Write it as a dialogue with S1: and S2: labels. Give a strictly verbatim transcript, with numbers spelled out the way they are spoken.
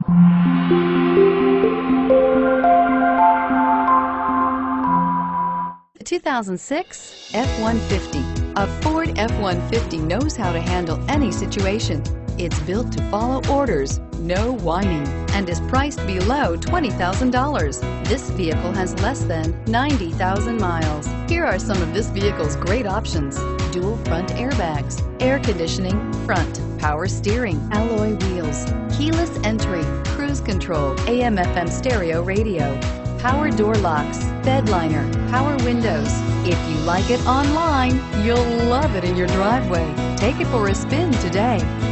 S1: The two thousand six F one fifty. A Ford F one fifty knows how to handle any situation. It's built to follow orders, no whining, and is priced below twenty thousand dollars. This vehicle has less than ninety thousand miles. Here are some of this vehicle's great options: dual front airbags, air conditioning, front, power steering, alloy wheels, keyless entry, cruise control, A M F M stereo radio, power door locks, bed liner, power windows. If you like it online, you'll love it in your driveway. Take it for a spin today.